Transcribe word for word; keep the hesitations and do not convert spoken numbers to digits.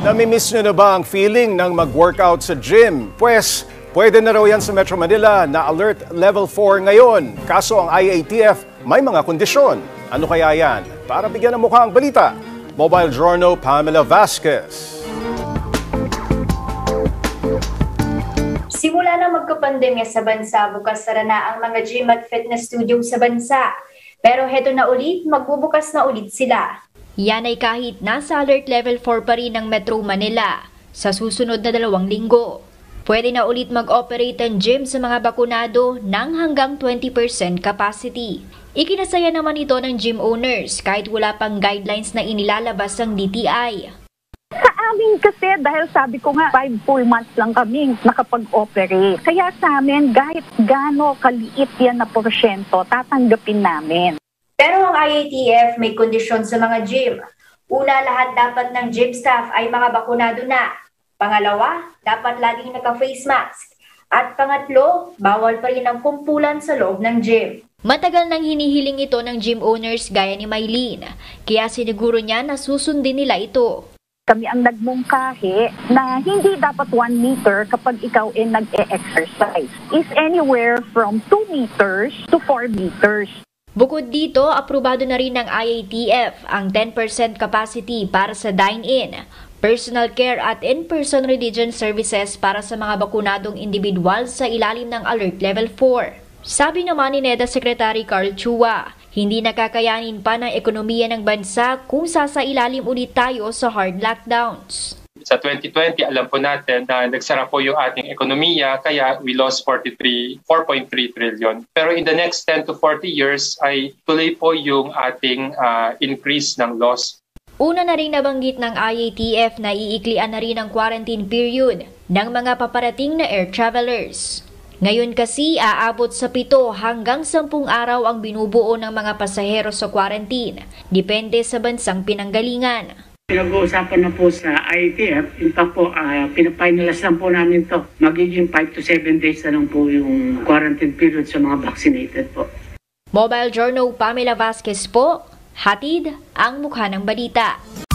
Namimiss nyo na ba ang feeling ng mag-workout sa gym? Pwes, pwede na raw yan sa Metro Manila na Alert Level four ngayon. Kaso ang I A T F may mga kondisyon. Ano kaya yan? Para bigyan ng mukha ang balita, Mobile Journal Pamela Vasquez. Simula na magkapandemya sa bansa, bukas sara na ang mga gym at fitness studio sa bansa. Pero heto na ulit, magbubukas na ulit sila. Yan ay kahit nasa Alert Level four pa rin ng Metro Manila. Sa susunod na dalawang linggo, pwede na ulit mag-operate ang gym sa mga bakunado ng hanggang twenty percent capacity. Ikinasaya naman ito ng gym owners kahit wala pang guidelines na inilalabas ng D T I. Sa amin kasi, dahil sabi ko nga, five full months lang kami nakapag-operate. Kaya sa amin, kahit gaano kaliit yan na porsyento, tatanggapin namin. Pero ang I A T F may kondisyon sa mga gym. Una, lahat dapat ng gym staff ay mga bakunado na. Pangalawa, dapat laging naka-face mask. At pangatlo, bawal pa rin ang kumpulan sa loob ng gym. Matagal nang hinihiling ito ng gym owners gaya ni Maylene, kaya siniguro niya na susundin nila ito. Kami ang nagmungkahi na hindi dapat one meter kapag ikaw ay nag-e-exercise. Is anywhere from two meters to four meters. Bukod dito, aprobado na rin ng I A T F ang ten percent capacity para sa dine-in, personal care at in-person religion services para sa mga bakunadong individual sa ilalim ng Alert Level four. Sabi naman ni NEDA Secretary Carl Chua, hindi nakakayanin pa ng ekonomiya ng bansa kung sasailalim ulit tayo sa hard lockdowns. Sa twenty twenty, alam po natin na nagsara po yung ating ekonomiya, kaya we lost four point three trillion. Pero in the next ten to forty years ay tuloy po yung ating uh, increase ng loss. Una na rin nabanggit ng I A T F na iiklian na rin ang quarantine period ng mga paparating na air travelers. Ngayon kasi aabot sa pito hanggang sampung araw ang binubuo ng mga pasahero sa quarantine, depende sa bansang pinanggalingan. Pinag-uusapan na po sa I A T F, in fact po, uh, pinapinalas lang po namin to. Magiging five to seven days na lang po yung quarantine period sa mga vaccinated po. Mobile Journal Pamela Vasquez po, hatid ang mukha ng balita.